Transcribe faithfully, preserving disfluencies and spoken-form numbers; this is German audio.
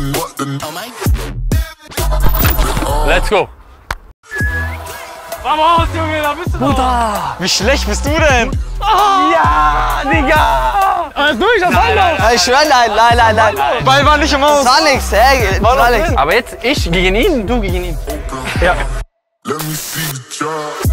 Let's go. Vamos, Junge, da bist du Bruder. Wie schlecht bist du denn? Oh. Ja, Digga. Alles durch, das war doch. Ich schwör, nein, nein, nein, nein. Ball war nicht im Aus. Das war nichts, hey, war nichts. Aber jetzt ich gegen ihn, du gegen ihn. Ja. Let me see the job.